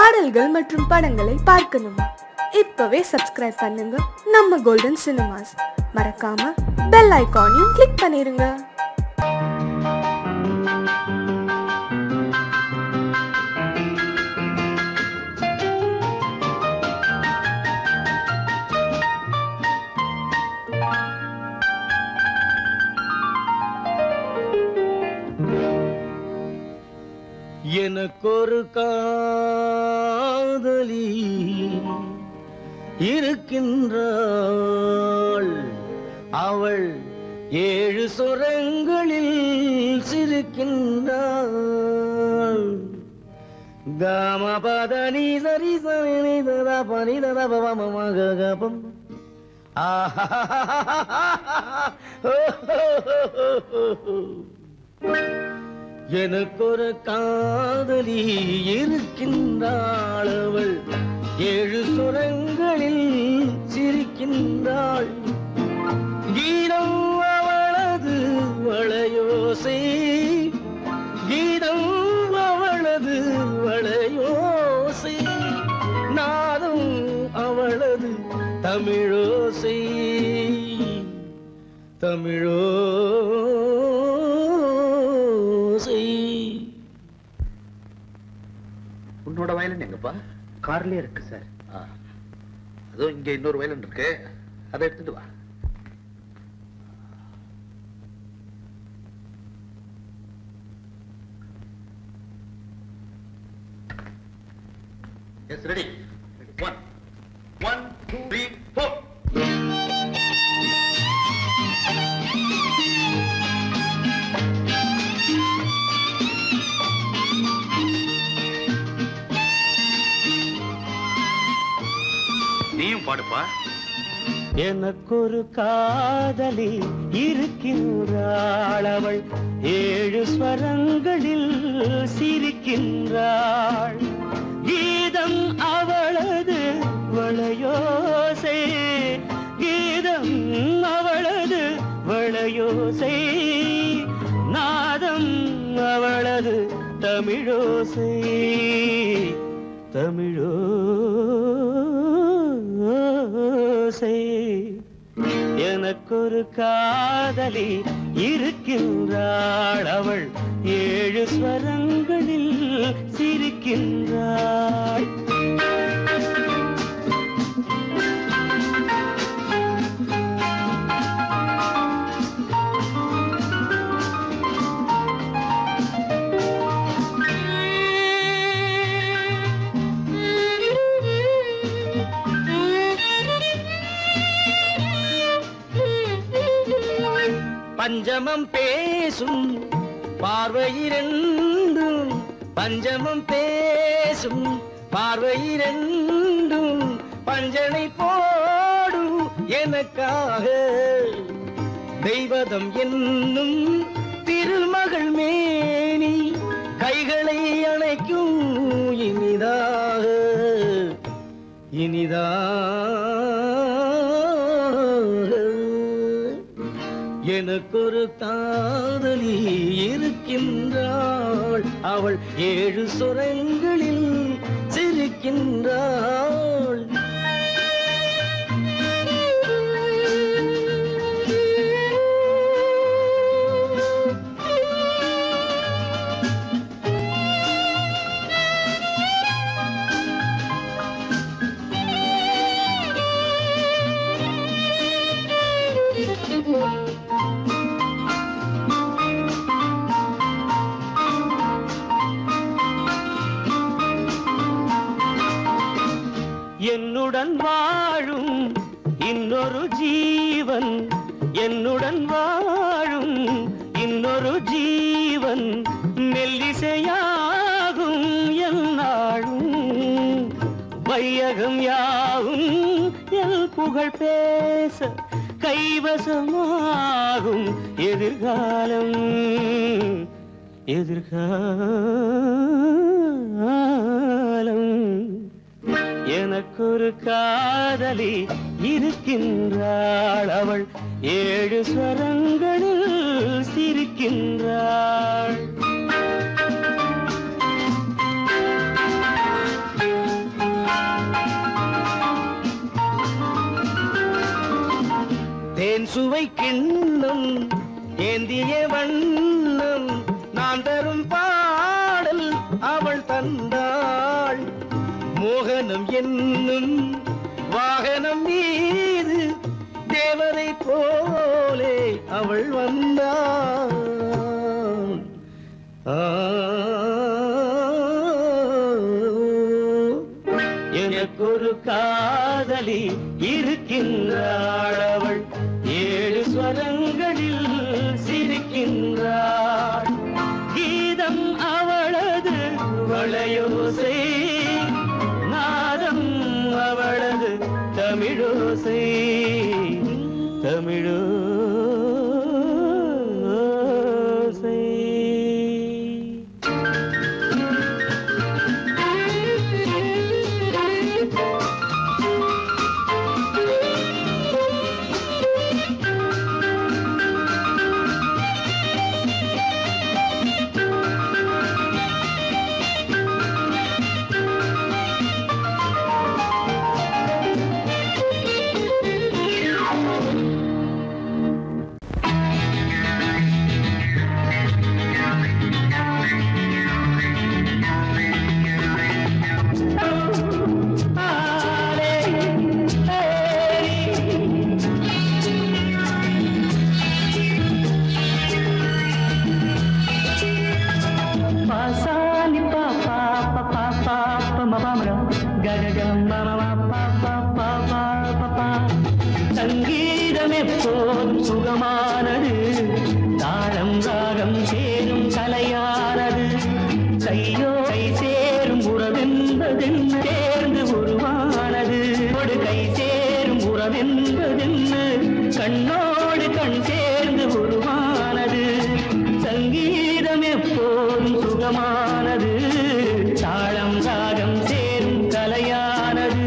பாடல்கள் மற்றும் படங்களை பார்க்கணுமா? இப்பவே சப்ஸ்கிரைப் பண்ணுங்க நம்ம கோல்டன் சினிமாஸ். மறக்காம பெல் ஐகானையும் கிளிக் பண்ணிருங்க. எனக்கொரு காதலி இருக்கின்றாள், அவள் 7 சுரங்களில் சிரிக்கின்றாள். காமபதனி சரி சரி ததா பனி ததா பவமகபம் எனக்கொரு காதலி இருக்கின்றாள், அவள் 7 சுரங்களில் சிரிக்கின்றாள். கீதம் அவளது வளையோசை, கீதம் அவளது வளையோசை, நாதம் அவளது தமிழோசை, தமிழோ உன்னோட வயலன் எங்கப்பா? கார்லயே இருக்கு சார். அதுவும் இங்க இன்னொரு வயலன் இருக்கு, அதை எடுத்துட்டு வா. Yes, ready. 1 1 2 3 4. நீயும் பாடுப்பா. எனக்கொரு காதலி இருக்கின்றாள், அவள் 7 ஸ்வரங்களில் சிரிக்கின்றாள். கீதம் அவளது வளையோசை, கீதம் அவளது வளையோசை, நாதம் அவளது தமிழோசை, தமிழோசை. எனக்கொரு காதலி இருக்கின்றாள், அவள் 7 ஸ்வரங்களில் சிரிக்கின்றாள். பஞ்சமம் பேசும் பார்வையிரண்டும், பஞ்சமம் பேசும் பார்வையிரண்டும், பஞ்சனை போடும் எனக்காக தெய்வதம் என்னும் திருமகள் மேனி கைகளை அணைக்கும் இனிதாக, இனிதாக. எனக்கொரு காதலி இருக்கின்றாள், அவள் 7 சுரங்களில் சிரிக்கின்றாள். என்னுடன் வாழும் இன்னொரு ஜீவன், என்னுடன் வாழும் இன்னொரு ஜீவன், மெல்லிசையாகும் என்னாலும், வையகம் யாவும் எல் புகழ் பேச கைவசமாகும் எதிர்காலம், எதிர்காலம். எனக்கொரு காதலி இருக்கின்றாள், அவள் 7 ஸ்வரங்களில் சிரிக்கின்றாள். சுவை கிண்ணம் ஏந்திய வண்ணம் நான் தரும் பாடல் அவள் தந்தாள். மோகனம் என்னும் வாகனம் மீது தேவரை போலே அவள் வந்தாள். எனக்கொரு காதலி இருக்கின்றாள். அவள் 7 ஸ்வரங்களில் சிரிக்கின்றாள். கீதம் அவளது வளையோசை, நாதம் அவளது தமிழோசை. தமிழோசை சங்கீதம் எப்போதும் சுகமானது. தாளம் ராகம் சேரும் கலையானது. கையோ கை சேரும் உறவென்பதென்ன சேர்ந்து உருவானது. கை சேரும் உறவென்பதென்ன கண்ணோடு கண் சேர்ந்து உருவானது. சங்கீதம் எப்போதும் சுகமானது. தாளம் ராகம் சேரும் கலையானது.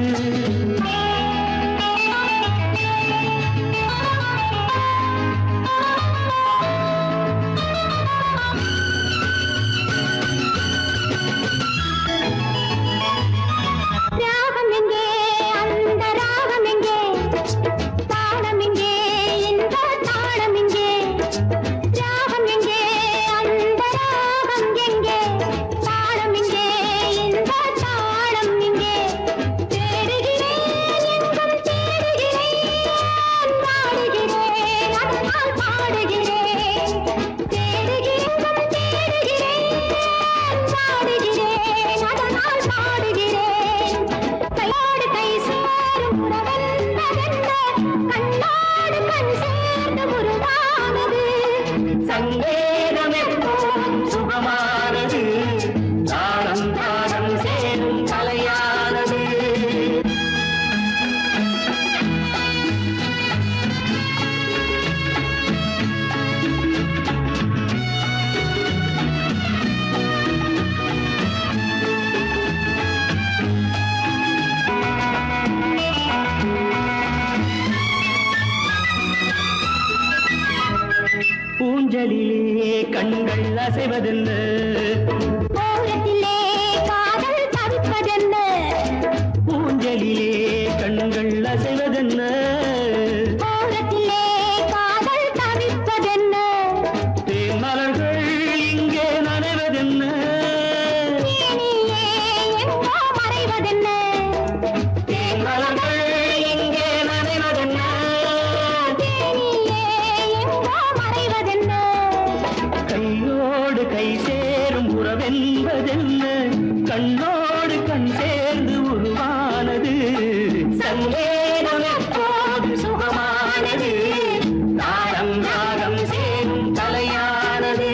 ஊஞ்சலிலே கண்கள் அசைவதென்ன, ஓரத்திலே காதல் தவிப்பதென்ன. ஊஞ்சலிலே கண்கள் அசைவதென்ன, ஓரத்திலே காதல் தவிப்பதென்ன. தேன்மலர்கள் இங்கே நனைவதென்ன, தேனியே எங்கோ மறைவதென்ன. தேன்மலர்கள் இங்கே நனைவதென்ன, தேனியே எங்கோ மறைவதென்ன. கையோடு கை சேரும் உறவென்பதென்ன, கண்ணோடு கண் சேர்ந்து உருவானது. சங்கேதம் எப்போது சுகமானது, தாளம் ராகம் சேரும் கலையானது.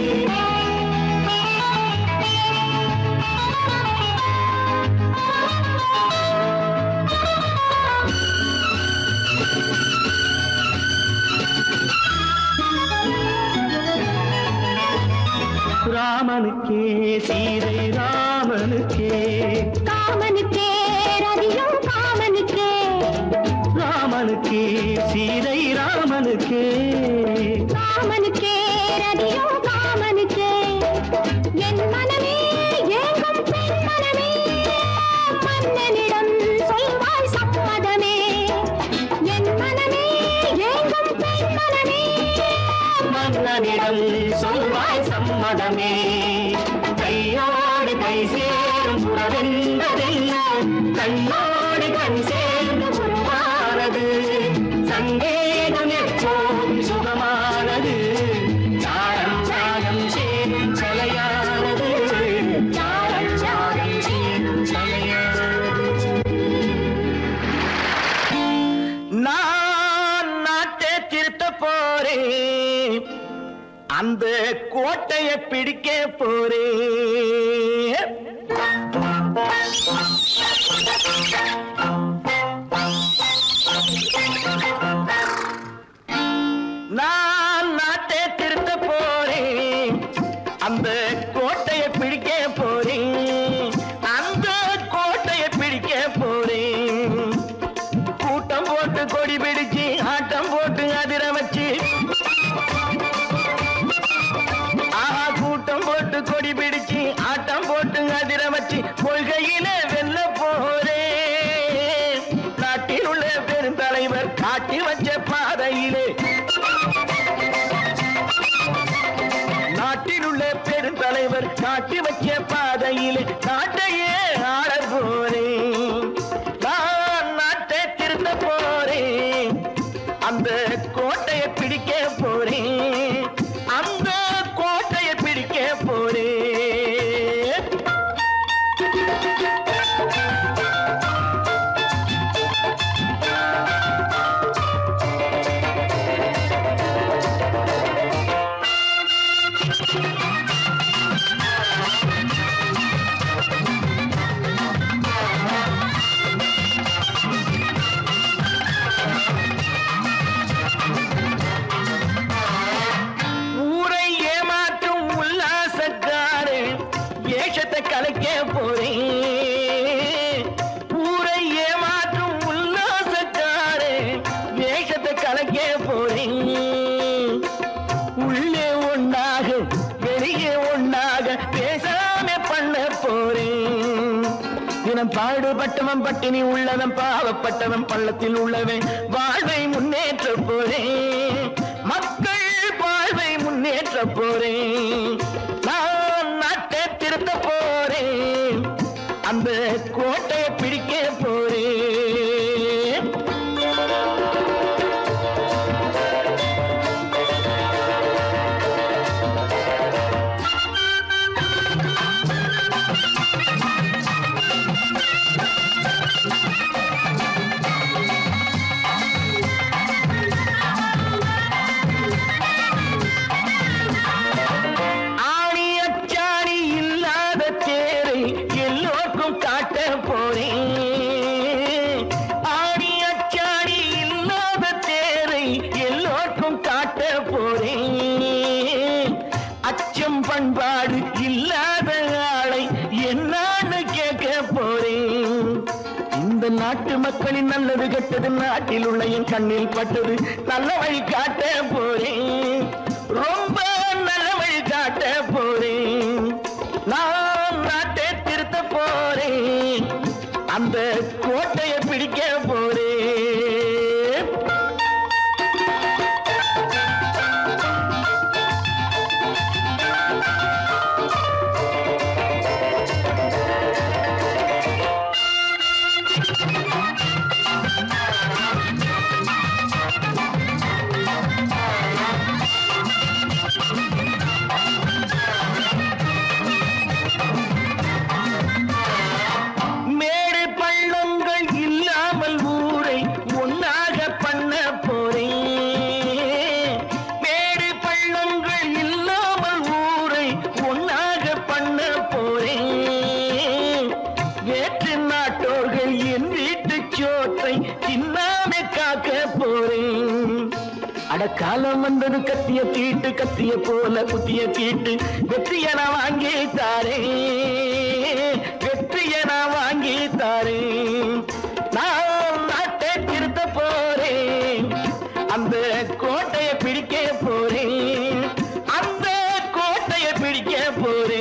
ராமனுக்கே சீதை ராமனுக்கே, காமனுக்கே ரதியும் காமனுக்கே. ராமனுக்கே சீதை ராமனுக்கே, காமனுக்கே ரதியும் காமனுக்கே. என் மனமே ஏங்கும் பெண் மனமே, மன்னனிடம் சொல்வாய் சம்மதமே. என் மனமே ஏங்கும் வென்றதென்ன கண்ணோடு கண் சேர்ந்து உருவானது சந்தேகம் எப்போதும் சுகமானது சாரம் சாரம் சேரும் சலையானது சாரம் சாரம் சேரும் சலையானது நான் நாட்டை திருத்த போறேன் அந்த கோட்டையை பிடிக்க போறேன் நான் நாட்டை திருத்த போறேன் அந்த கோட்டையை பிடிக்க போறேன் அந்த கோட்டையை பிடிக்க போறேன் கூட்டம் போட்டு கொடி பிடிச்சு ஆட்டம் போட்டு அதிர வச்சு கூட்டம் போட்டு கொடி பிடிச்சு ஆட்டம் போட்டு அதிர வச்சு கொள்கையில வெல்ல போறே நாட்டில் உள்ள பெருந்தலைவர் காட்டி வச்ச பாதையிலே நாட்டில் உள்ள பெருந்தலைவர் காட்டி வச்ச பாதையிலே நாட்டையே ஆள போறேன் நான் நாட்டை திருத்த போறேன் அந்த கோட்டையை பிடிக்க போறேன் அந்த கோட்டையை பிடிக்க போறேன் கலைக்க போறேன் ஊரை ஏமாற்றும் உல்லாசக்காரே வேஷத்தை கலைக்க போறேன் உள்ளே ஒன்றாக வெளியே ஒன்றாக பேசாம பண்ண போறேன் தினம் பாடுபட்டவன் பட்டினி உள்ளவன் பாவப்பட்டவன் பள்ளத்தில் உள்ளவன் வாழ்வை முன்னேற்ற போறேன் மக்கள் வாழ்வை முன்னேற்ற போறேன் நான் நாட்டை திருத்த போறேன் அந்த கோட்டையை பிடிக்க போறேன் பண்பாடு இல்லாத ஆளை என்னான்னு கேட்க போறேன் இந்த நாட்டு மக்களின் நல்லது கெட்டது நாட்டில் உள்ள என் கண்ணில் பட்டது நல்ல வழி காட்ட போறேன் ரொம்ப நல்ல வழி காட்ட போறேன் நான் நாட்டை திருத்த போறேன் அந்த கோட்டையை பிடிக்க போறேன் காலம் வந்தது கத்திய தீட்டு கத்திய போல குத்திய தீட்டு வெற்றிய நான் வாங்கி தாரே வெற்றிய நான் வாங்கி தாரே நான் நாட்டை திருத்த போறேன் அந்த கோட்டையை பிடிக்க போறேன் அந்த கோட்டையை பிடிக்க போறேன்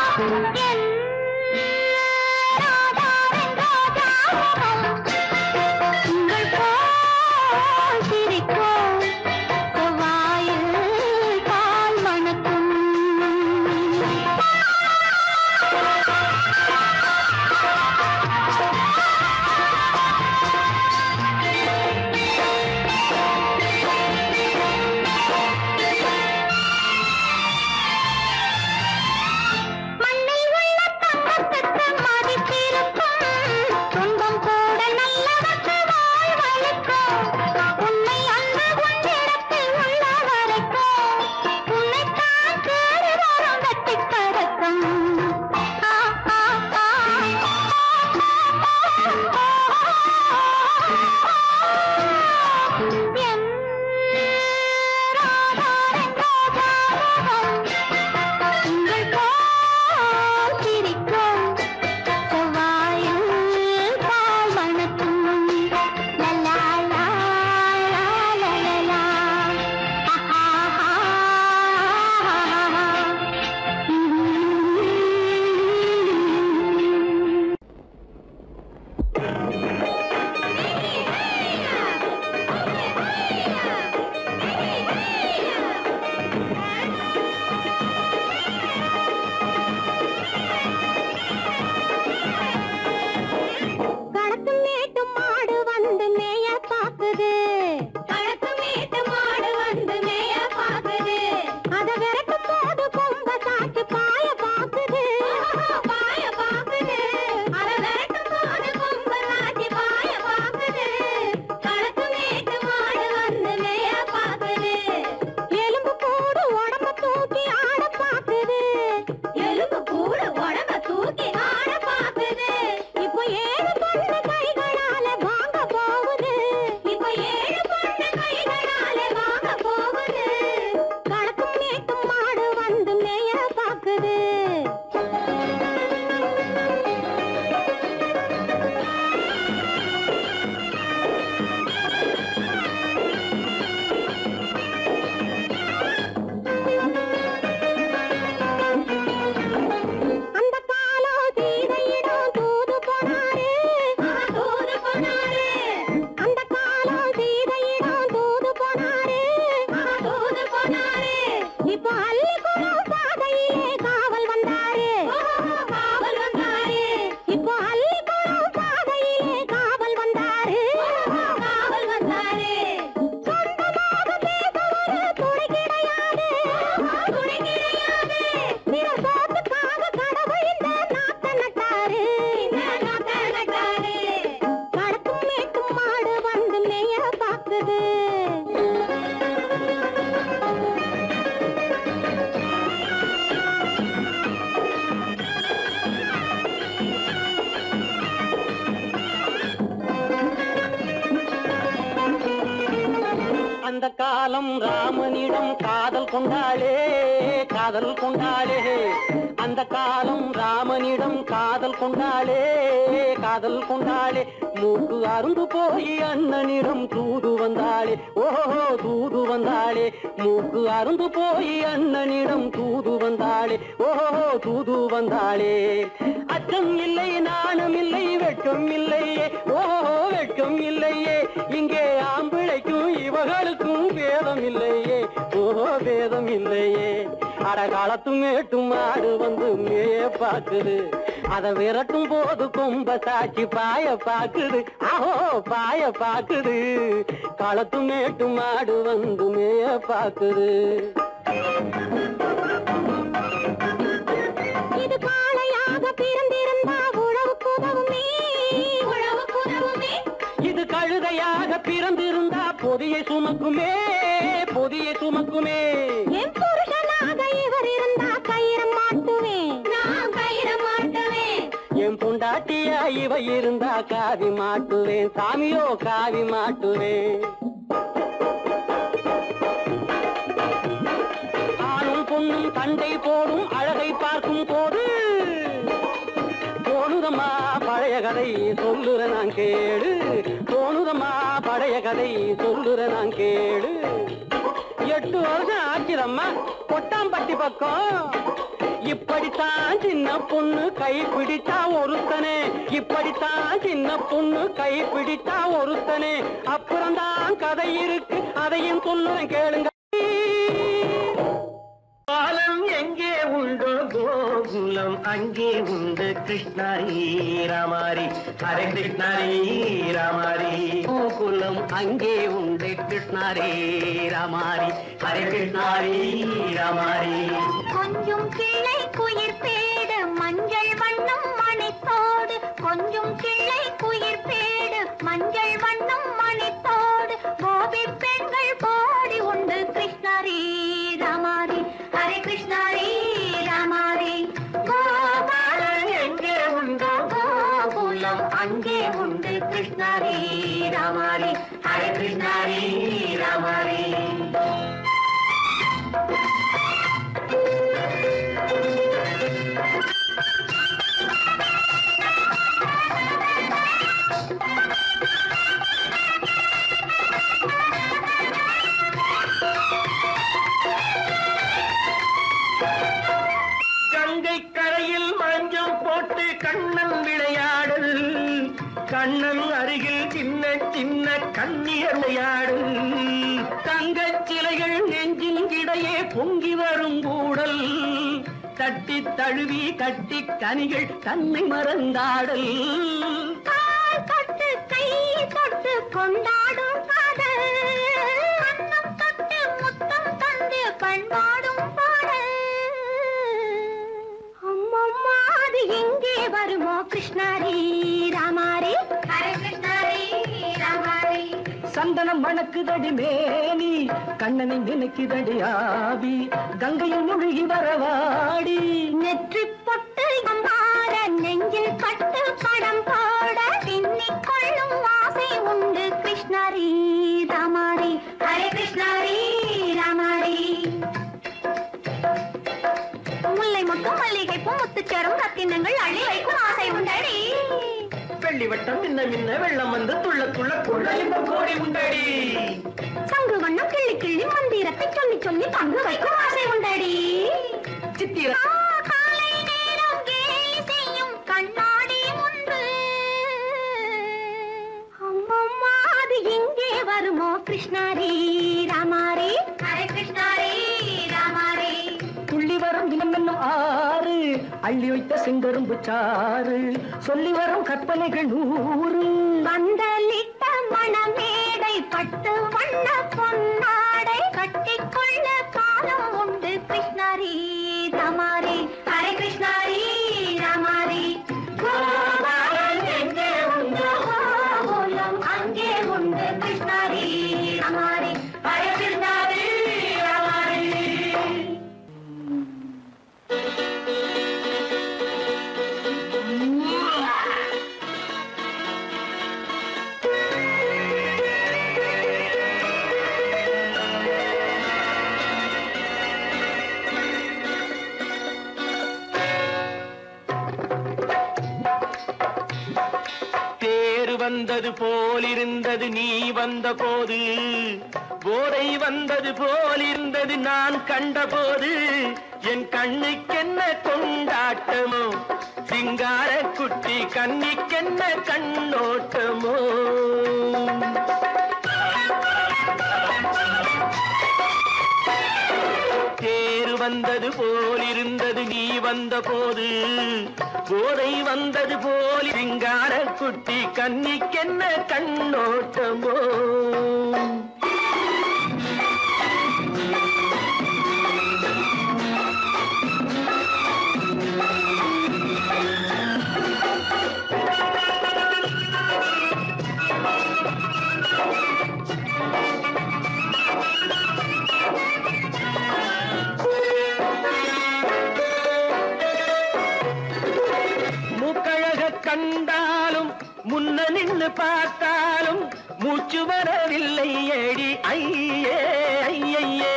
அந்த காலம் ராமனிடம் காதல் கொண்டாளே காதல் கொண்டாளே அந்த காலம் ராமனிடம் காதல் கொண்டாளே காதல் கொண்டாளே மூக்கு அருந்து போய் அண்ணனிடம் தூது வந்தாளே ஓஹோ தூது வந்தாளே மூக்கு அருந்து போய் அண்ணனிடம் தூது வந்தாளே ஓஹோ தூது வந்தாளே அச்சம் இல்லை நாணம் இல்லை வெட்கம் இல்லையே ஓஹோ வெட்கம் இல்லையே இங்கே ஆம்பிளைக்கும் இவர்களுக்கும் வேதம் இல்லையே ஓஹோ வேதம் இல்லையே அடகாலத்து மேட்டும் ஆடு வந்து மேய பாக்குது அதை விரட்டும் போது கொம்ப சாட்சி பாய பாக்குது ஆஹோ பாய பாக்குது களத்து மேட்டும் ஆடு வந்து மேய பாக்குது இது காளையாக பிறந்திருந்தா உழவுக்கு உதவுமே உழவுக்கு உதவுமே இது கழுதையாக பிறந்திருந்தா பொதியை சுமக்குமே பொதியை சுமக்குமே என் புருஷனாக இவர் இருந்தா கயிறம் மாட்டுவேன் நான் கயிறம் மாட்டுவேன் என் பொண்டாட்டியா இவ இருந்தா காவி மாட்டுவேன் சாமியோ காவி மாட்டுவேன் ஆணும் பொண்ணும் சண்டை போடும் அழகை பார்க்கும் போது தோணுதம்மா பழைய கதை சொல்லுற நான் கேடு தோணுதம்மா பழைய கதை சொல்லுற நான் கேடு 8 வருஷம் ஆச்சுதம்மா கொட்டாம்பட்டி பக்கம் இப்படித்தான் சின்ன பொண்ணு கை பிடிச்சா ஒருத்தனே, இப்படித்தான் சின்ன பொண்ணு கை பிடிச்சா ஒருத்தனே. அப்புறம்தான் கதை இருக்கு, அதையும் சொல்லுவேன் கேளுங்க. பாலம் எங்கே உண்டோ கோகுலம் அங்கே உண்டு கிருஷ்ணாரி ராமாரி. ஹரே கிருஷ்ணாரி ராமாரி. கோகுலம் அங்கே உண்டு கிருஷ்ணாரி ராமாரி. ஹரே கிருஷ்ணாரி ராமாரி. கொஞ்சம் கிளை குயிர் பேடு மஞ்சள் வண்ணம் மணித்தோடு, கொஞ்சம் கிளை குயிர் பேடு மஞ்சள் வண்ணம் மணித்தோடு. கோபி பெண்கள் பாடி உண்டு கிருஷ்ணாரி ராமாரி. ஹரே கிருஷ்ணாரி ராமாரி. கோபாலன் எங்கே உண்டோ கோகுலம் அங்கே உண்டு கிருஷ்ணாரி ராமாரி. ஹரே கிருஷ்ணாரி ராமாரி. கங்கை கரையில் மஞ்சள் போட்டு கண்ணன் விளையாடல், கண்ணன் அருகில் சின்ன சின்ன கண்ணியர் விளையாடல். தங்கச் சிலைகள் நெஞ்சின் இடையே பொங்கி வரும் கூடல், தட்டி தழுவி கட்டி கனிகள் தன்னை மறந்தாடல். கால் தொட்டு கை தொட்டு கொண்டாடும் காதல், கண்ணம் தொட்டு முத்தம் தந்து பண்பாடும் பாடல். அம்மம்மா அது எங்கே வருமோ கிருஷ்ணாரி ராமாரி. ஹரே கிருஷ்ணாரி ராமாரி. சந்தனம் மணக்குதடி மேனி, கண்ணனை நினைக்குதடி ஆவி, கங்கையில் முழுகி வரவாடி. நெற்றி பொட்டு அம்பார நெஞ்சில் பட்டு படம் போட பின்னிக் கொள்ளும் ஆசை உண்டு கிருஷ்ணாரி ராமாரி. ஹரே கிருஷ்ணாரி ராமாரி. முல்லை மொட்டும் மல்லிகை பூ முத்துச்சேரும் ரத்தினங்கள் அள்ளி வைக்கும் ஆசை உண்டடி. வெள்ளி வட்டம் மின்ன மின்ன வெள்ளம் வந்து துள்ள துள்ள கொள்ள கோடி உண்டடி. சங்கு வண்ணம் கிள்ளி கிள்ளி மந்திரத்தை சொல்லி சொல்லி பங்கு வைக்கும் ஆசை உண்டடி. சித்திர காலை நேரம் கேலி செய்யும் கண்ணாடி முன்பு, அம்மம்மா அது எங்கே வருமோ கிருஷ்ணாரி ராமாரி. ஹரே கிருஷ்ணாரி ராமாரி. துள்ளி வரும் தினம் என்னும் ஆறு, அள்ளி வைத்த செங்கரும்பு சாறு, சொல்லி வரும் கற்பனைகள் 100. வந்தலிட்ட மணமேடை பட்டு வண்ண பொன்னாடை கட்டிக்கொள்ள காலம் உண்டு கிருஷ்ணாரி ராமாரி. ஹரே கிருஷ்ணாரி ராமாரி. கோபாலன் எங்கே உண்டோ கோகுலம் அங்கே உண்டு கிருஷ்ணாரி ராமாரி. ஹரே கிருஷ்ணாரி ராமாரி. தேர் வந்தது போலிருந்தது நீ வந்த போது, போதை வந்தது போலிருந்தது நான் கண்டபோது. என் கண்ணுக்கென்ன கொண்டாட்டமோ, சிங்கார குட்டி கண்ணிக்கென்ன கண்ணோட்டமோ. தேர் வந்தது போலிருந்தது நீ வந்த போது, போதை வந்தது போல் சிங்கார குட்டி கண்ணிக்கென்ன கண்ணோட்டமோ. கண்டாலும் முன்ன நின்னு பார்த்தாலும் மூச்சு வரவில்லை ஏடி ஐயே ஐயே.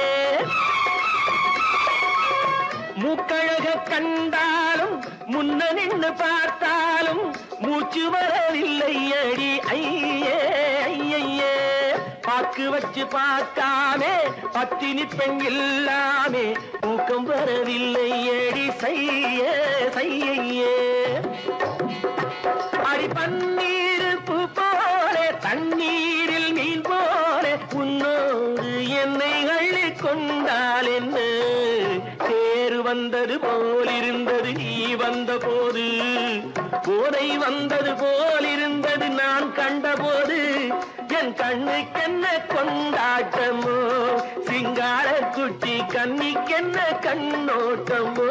மூக்கழக கண்டாலும் முன்ன நின்னு பார்த்தாலும் மூச்சு வரவில்லை ஏடி ஐயே ஐயே. பாக்கு வச்சு பார்க்காமே பத்தினி பெண் இல்லாமே தூக்கம் வரவில்லை ஏடி சையே சையே அடி பன்னீர் பூ போல தண்ணீரில் மீன் போல உன்னோடு என்னை அள்ளி கொண்டால் என்ன தேர் வந்தது போலிருந்தது நீ வந்த போது போதை வந்தது போலிருந்தது நான் கண்டபோது என் கண்ணுக்கென்ன கொண்டாட்டமோ சிங்கார குட்டி கண்ணிக்கென்ன கண்ணோட்டமோ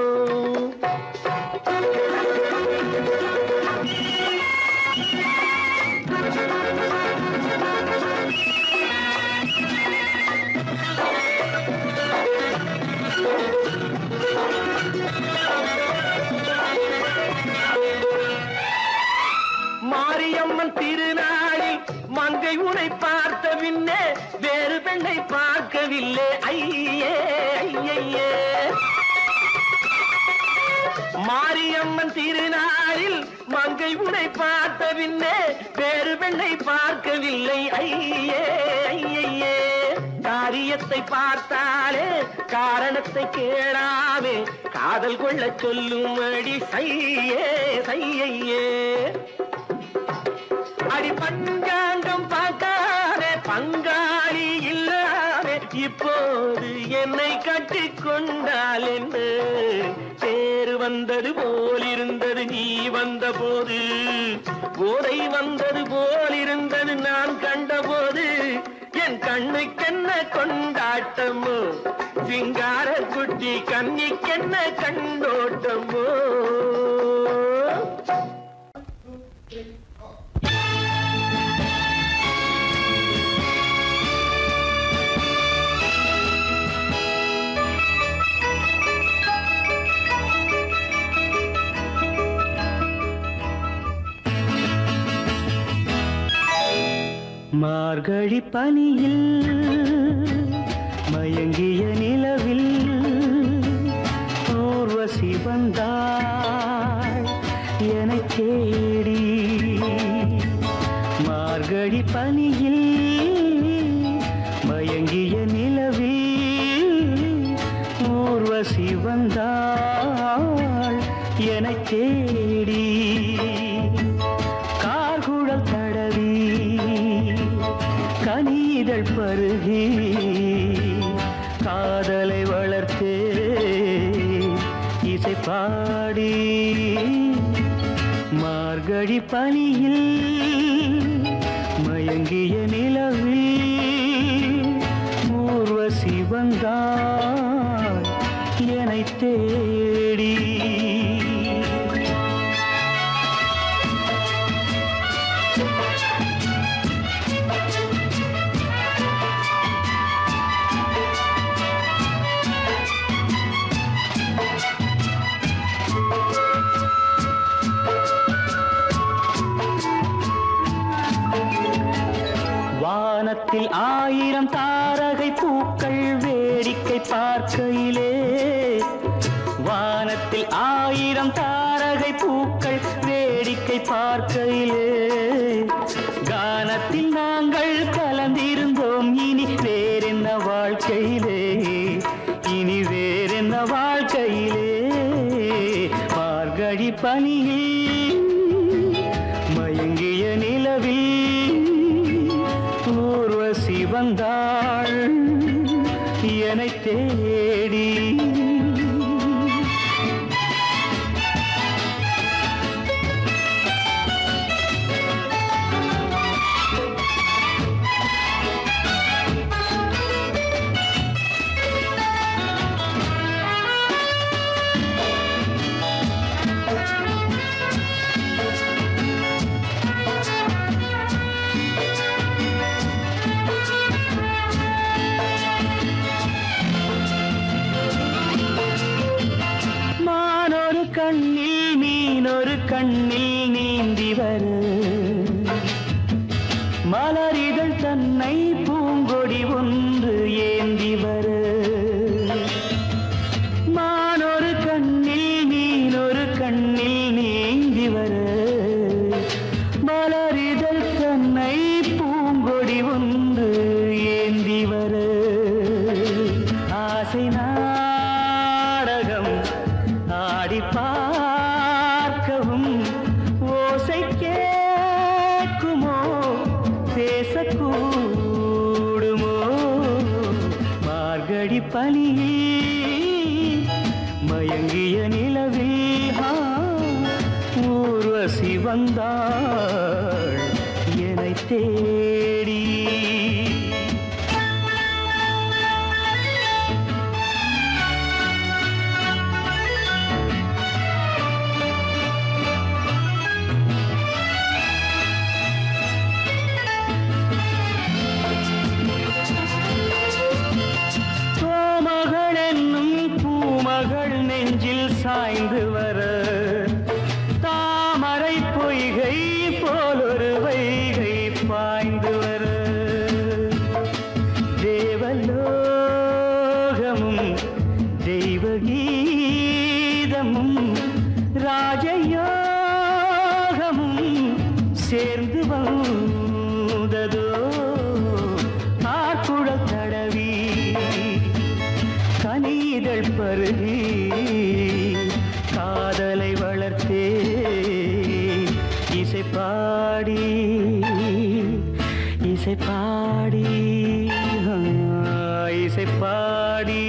மாரியம்மன் திருநாளில் மங்கை உனை பார்த்த பின்னே வேறு பெண்ணை பார்க்கவில்லை ஐயே ஐயே மாரியம்மன் திருநாளில் மங்கை உனை பார்த்த பின்னே வேறு பெண்ணை பார்க்கவில்லை ஐயே ஐயே காரியத்தை பார்த்தாலே காரணத்தை கேளாமே காதல் கொள்ள சொல்லும் அடி சையே சையே அடி பஞ்சாங்கம் பார்க்காதே பங்காளி இல்லாமே இப்போது என்னை கட்டி கொண்டால் என்ன தேர் வந்தது போலிருந்தது நீ வந்த போது போதை வந்தது போலிருந்தது நான் கண்டபோது என் கண்ணுக்கென்ன கொண்டாட்டமோ சிங்கார குட்டி கண்ணிக்கென்ன கண்ணோட்டமோ மார்கழி பனியில் மயங்கிய நிலவில் ஊர்வசி வந்தாள் எனக் தேடி மார்கழி பனியில் மயங்கிய நிலவில் ஊர்வசி வந்தாள் எனக் தேடி கார்குழல் தடவி கனிதழ் பருகி காதலை வளர்த்தே இசை பாடி மார்கழி பனியில் மயங்கிய நிலவில் ஊர்வசி வந்தாள் என்னைத் தேடி வானத்தில் 1000 தாரகை பூக்கள் வேடிக்கை பார்க்கையிலே வானத்தில் 1000 தாரகை பூக்கள் வேடிக்கை பார்க்கையிலே கானத்தில் நாங்கள் கலந்திருந்தோம் இனி வேறென்ன வாழ்க்கையிலே இனி வேறென்ன வாழ்க்கையிலே மார்கழி பனியில் மயங்கிய நிலவில் ஊர்வசி வந்தாள் என்னைத் தேடி கண்ணில் மீனொரு கண்ணில் நீந்தி வரு மலரிதழ் தன்னை பூங்கொடி ஒன்று ஏந்தி வரு மானொரு கண்ணில் மீனொரு கண்ணில் நீந்தி வரு மலரிதழ் தன்னை பூங்கொடி ஒன்று ஏந்தி வரு ஆசை நாடகம் வந்தாள் என்னை தேடி. சாய்ந்து வர தாமரை பொய்கை போலொரு வைகை பாய்ந்து வர தேவலோகமும் தெய்வகீதமும் ராஜயோகமும் சேர்ந்து வந்ததோ ஆக்குழல் தடவி கனிதழ் பருகி காதலை வளர்த்தே இசை பாடி இசை பாடி இசை பாடி.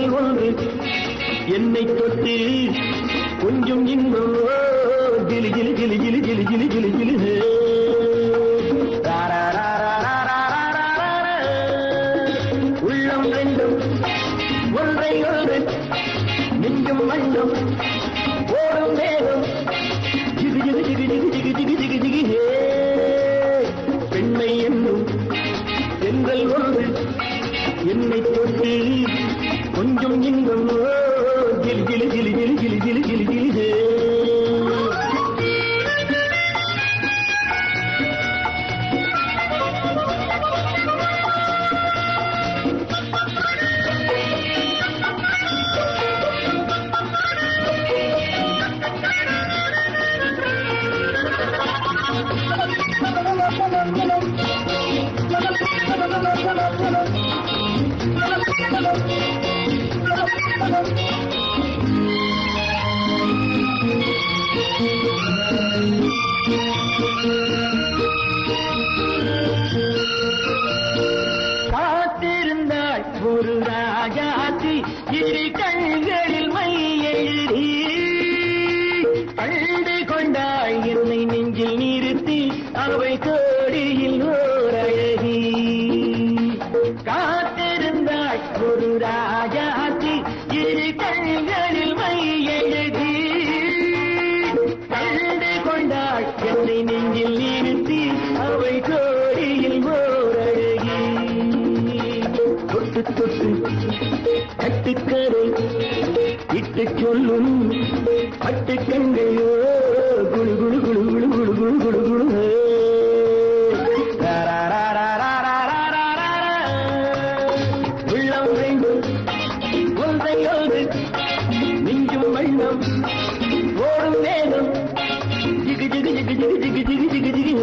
தென்றல் ஒன்று என்னை தொட்டு கொஞ்சம் இன்பம் ஜிலி ஜிலி ஜிலி ஜிலி ஜிலி ஜிலி ஜிலி ஜிலி உள்ளம் ரெண்டும் ஒன்றை ஒன்று நெஞ்சும் மண்ணும் ஓடும் வேகம் ஜிகு ஜிகு ஜிகு ஜிகு ஜிகு ஜிகு ஜிகு ஜிகு ஹே பெண்மை என்னும் தென்றல் ஒன்று என்னை தொட்டு கொஞ்சம் இன்பம் ஜிலி ஜிலி ஜிலி ஜிலி ஜிலி ஜிலி ஜிலி ஜிலி ஹே காத்திருந்தாள் ஒரு ராஜாத்தி இரு கண்களில் மை எழுதி கண்டு கொண்டாள் என்னை நெஞ்சில் நிறுத்தி அவை கோடியில் ஓர் அழகி காத்திருந்தாள் ஒரு ராஜாத்தி இரு கண்களில் மை எழுதி கண்டு கொண்டாள் என்னை நெஞ்சில் நிறுத்தி அவை கோடியில் ஓர் அழகி தொட்டு தொட்டு கட்டுக்கரை இட்டு சொல்லும் பட்டு கண்கையோ குழு குழு குழு குழு குழு குழு குழு குழு உள்ளம் வேண்டும் ஒன்றை ஒன்று நெஞ்சும் வண்ணம் ஓடும் வேகம் ஜிகு ஜிகு ஜிகு ஜிகு ஜிகு ஜிகு ஜிகு ஜிகு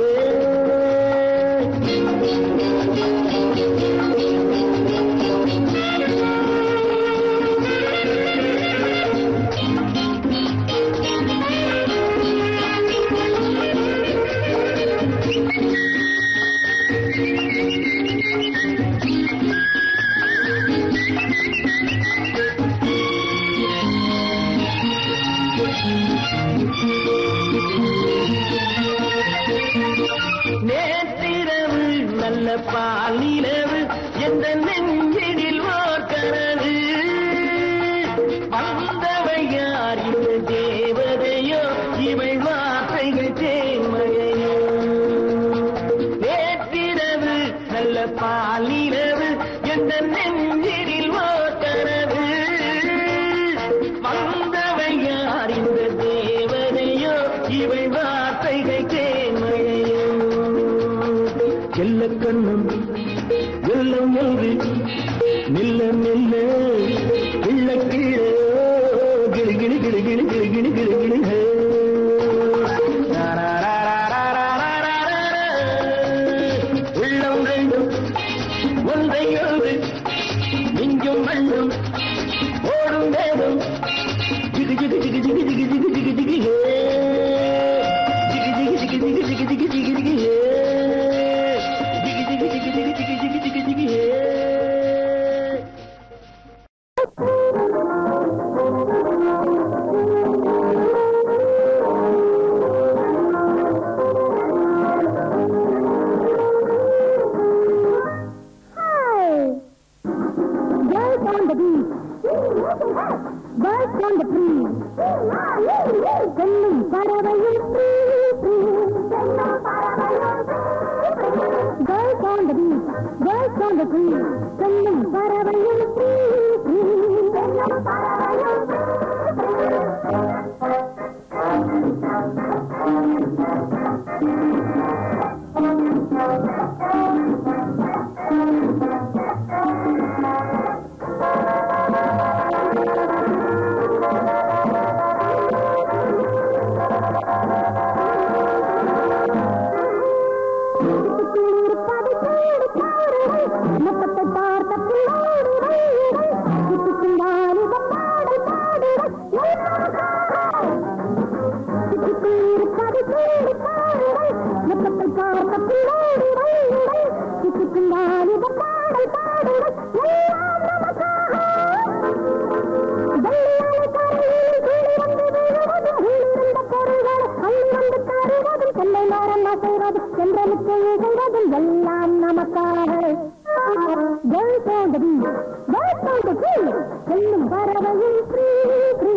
நேற்றிரவு நல்ல பால் நிலவு எந்த நெஞ்சினில் ஓர் கனவு வந்தவை யார் இந்த தேவதையோ இவள் வார்த்தைகள் தேன்மழையோ நேற்றிரவு நல்ல பால் நிலவு எந்த நெஞ்சினில் ஓர் கனவு வந்தவை யார் இந்த தேவதையோ இவள் வார்த்தைகள் தேன்மழையோ செல்ல கண்ணம் வெள்ளம் ஒன்று மெல்ல மெல்ல கிள்ள கீழே கிளி கிளி கிளி கிளி கிளி கிளி கிளி கிளி உள்ளம் ரெண்டும் ஒன்றை ஒன்று நெஞ்சும் மண்ணும் ஓடும் வேகம் ஜிகு ஜிகு ஜிகு ஜிகு ஜிகு ஜிகு ஜிகு ஜிகு ஜிகு ஜிகு ஜிகு ஜிகு ஜிகு ஜிகு ஜிகு ஜிகு Birds on the tree. Sending paravayum Girls on the beach, girls on the tree. Sending paravayum மாறுகிறது சென்றனுக்கு இழைவது எல்லாம் நமக்காக ஜெய் போண்டது செல்லும் பறவையும் ஸ்ரீ ஸ்ரீ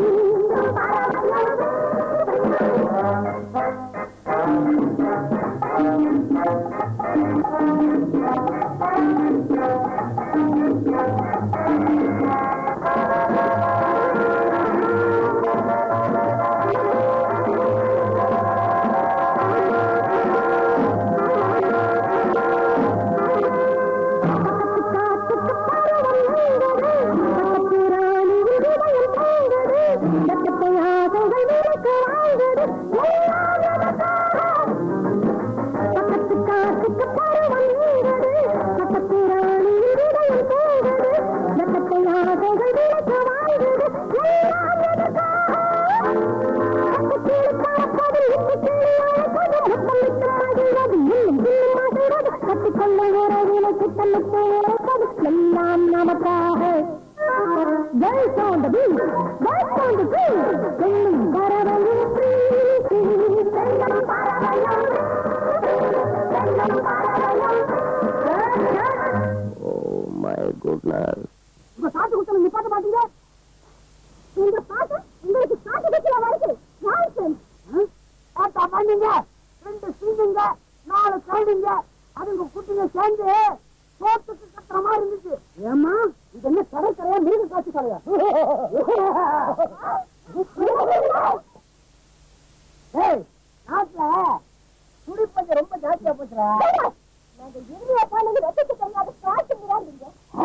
எல்லாம் நமக்காக ஜெய் போண்டது செல்லும் பறவையும் உங்க பாட்டு கொடுத்தவங்க நிப்பாட்ட மாட்டீங்க. இந்த பாட்டு உங்களுக்கு பாட்டு கட்சியில வருது. பாட்டா பண்ணீங்க 2 சிங்கிங்க 4 கைடிங்க அதுங்க குட்டிங்க சேர்ந்து சோத்துக்கு கட்டுற மாதிரி இருந்துச்சு. ஏமா இது என்ன கடை கரையா மீது காட்சி கரையா? நாட்டுல குடிப்பஞ்சம் ரொம்ப ஜாஸ்தியா போச்சுரா. நாங்க இறுதியா பாலுங்க ரத்தத்தை தெரியாத காட்டு முறாண்டிங்க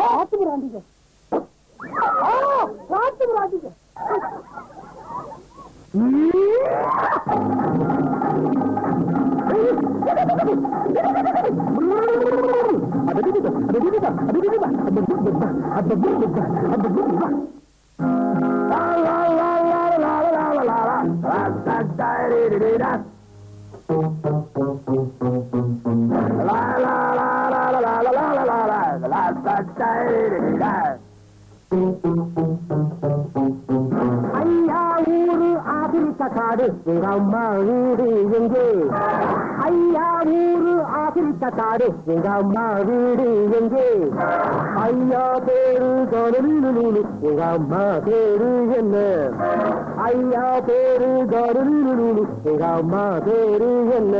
ஐயா ஊரு ஆப்பிரிக்கா காடு எங்க அம்மா வீடு எங்கே? ஐயா ஊரு ஆப்பிரிக்கா காடு எங்க அம்மா வீடு எங்கே? ஐயா பேரு கருளு எங்க அம்மா பேரு என்ன? ஐயா பேரு கருளு எங்க அம்மா பேரு என்ன?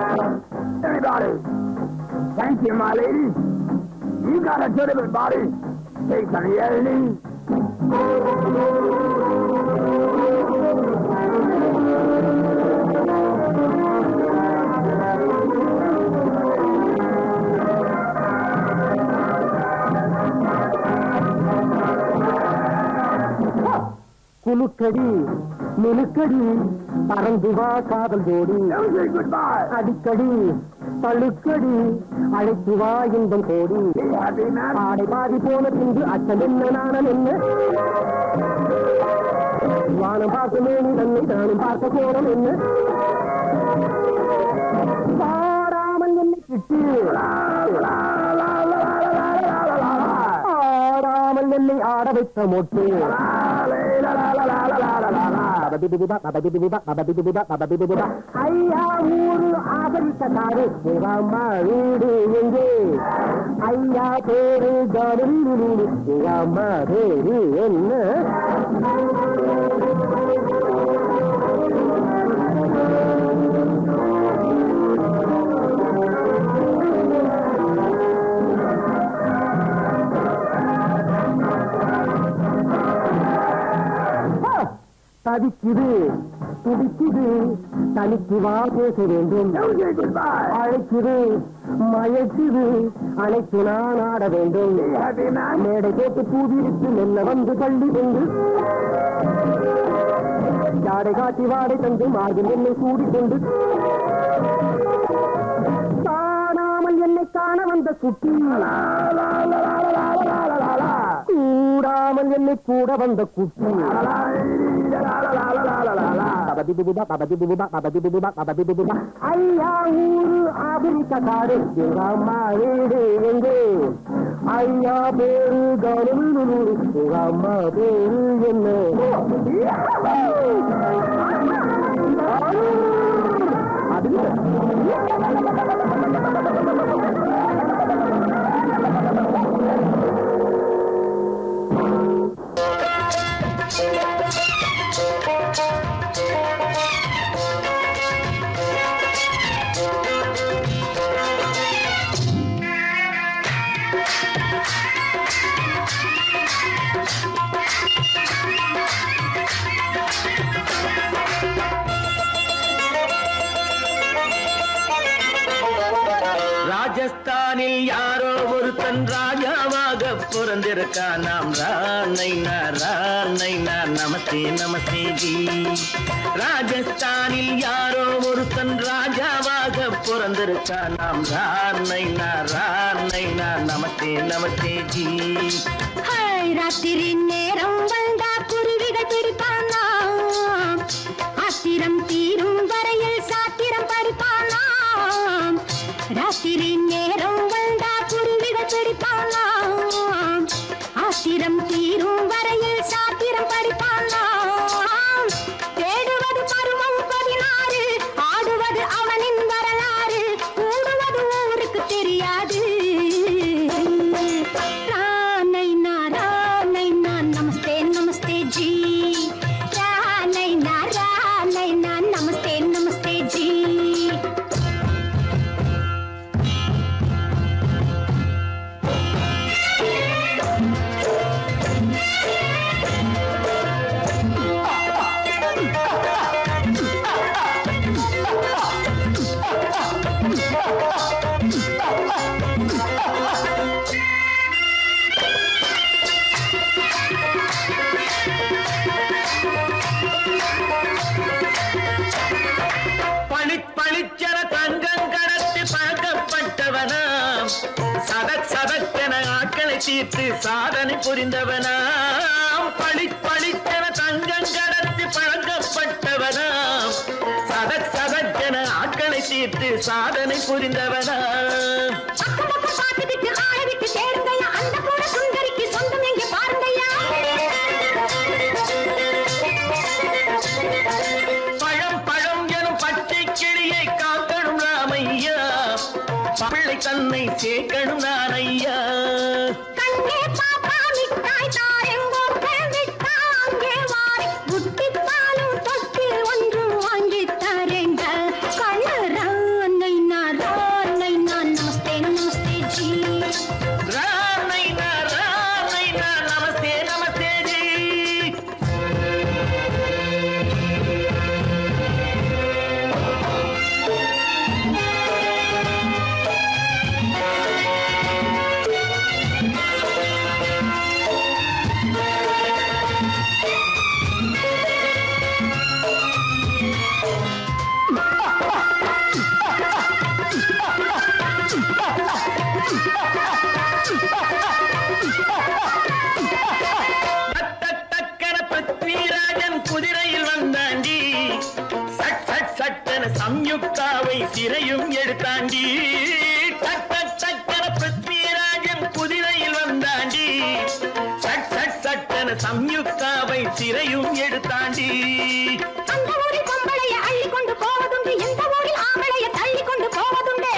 Thank you, my lady. You got a terrible body. Take some yelling. குலுக்கடி மினுக்கடி பறந்து வா காதல் ஜோடி அடிக்கடி பழுக்கடி அழைத்து வா இன்பம் கோடி ஆடை பாதி போன பின்பு அச்சம் என்ன நாணம் என்ன வானம் பார்க்க மேனி தன்னை நானும் பார்க்க போறோம் என்ன பாராமல் என்னை கிட்டு ஆடாமல் என்னை ஆட வைத்த மொட்டு ஐயா ஊரு ஆபரித்த காடு எங்க அம்மா வீடு எங்கே? ஐயா பேரு கருளு எங்க அம்மா பேரு என்ன? தவிக்குது துடிக்குது தனிக்கு வா பேச வேண்டும் அழைக்குது மயக்குது அழைத்து நான் ஆட வேண்டும் மேடை போட்டு பூவிரித்து மெல்ல வந்து பள்ளி கொண்டு ஜாடை காட்டி வாடை தந்து மார்பில் என்னை கூடிக்கொண்டு காணாமல் என்னை காண வந்த குட்டி கூடாமல் என்னை கூட வந்த குட்டி ஐயா ஊரு ஆபிரிக்கா காடு எங்க அம்மா வீடு எங்கே? ஐயா பேரு கருளு எங்க அம்மா பேரு என்ன? ராஜஸ்தானில் யாரோ ஒருத்தன் ராஜாவாக பிறந்திருக்கான். நாம் ராணைனா நமஸ்தே நமஸ்தே ஜி. ராஜஸ்தானில் யாரோ ஒருத்தன் ராஜாவாக பிறந்திருக்கான். நாம் ராணைனா நமஸ்தே நமஸ்தே ஜி. ராத்திரி நேரம் வந்தா குருவிகள் பிடிப்பானா, ஆத்திரம் தீரும் வரையில் சாத்திரம் படிப்பானா. ராத்திரி நேரம் வந்தா குருவிகள் பிடிப்பானா, ஆத்திரம் தீரும் வரையில் சாத்திரம் படிப்பானா. தேடுவது பருவம் 16, ஆடுவது அவனின் வரலாறு, கூடுவது ஊருக்கு தெரியாது. நமஸ்தே நமஸ்தே ஜி. ராணைனா நமஸ்தே நமஸ்தே ஜி. பளிச்சென தங்கம் கடத்தி பழக்கப்பட்டவனாம். சதக்கென ஆட்களை தீர்த்து சாதனை புரிந்தவனாம். பளிச்சென தங்கம் கடத்தி பழக்கப்பட்டவனாம். சதக்கென ஆட்களை தீர்த்து சாதனை புரிந்தவனாம். பழம் எனும் பச்சை கிளியை காக்கணும் ராமையா, பிள்ளை தன்னை சேர்க்கணும் நான் ஐயா. குதிரையில் வந்தாண்டி, சட்டென சம்யுக்தாவை சிறையும் எடுத்தாண்டி. டக்கன பிருத்விராஜன் குதிரையில் வந்தாண்டி, சட்டென சம்யுக்தாவை சிறையும் எடுத்தாண்டி. அந்த ஊரில் பொம்பளைய அள்ளி கொண்டு போவதுண்டு, இந்த ஊரில் ஆம்பளைய தள்ளி கொண்டு போவதுண்டு.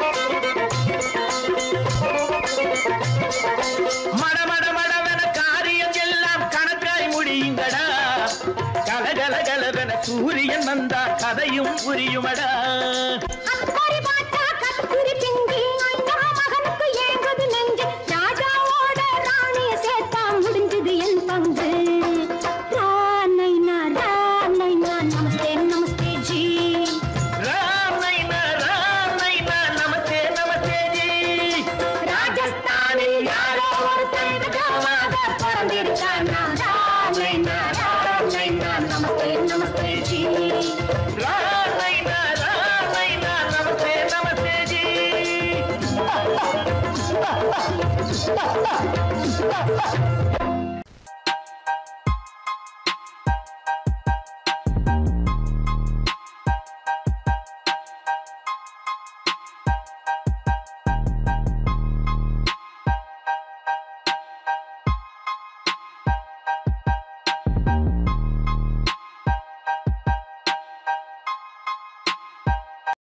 மடமடவென காரியம் எல்லாம் கணக்காய் முடியுங்கடா. கலகலகலவென சூரியன் வந்தா கதையும் புரியுமடா. அக்கறை பார்த்தா கத்துரி பிங்கி, ஐயா மகனுக்கு ஏங்குது நெஞ்சு. ராஜாவோட ராணிய சேர்த்தா முடிஞ்சது என் பங்கு. ராணைனா நமஸ்தே நமஸ்தே ஜி. ராமைனா நமஸ்தே நமஸ்தே ஜி. ராஜஸ்தானில் யாரோ ஒருத்தன் ராஜாவாக பிறந்திருக்கானா. ராணைனா நமஸ்தே நமஸ்தே ஜி. ராமைனா நமஸ்தே நமஸ்தே ஜி.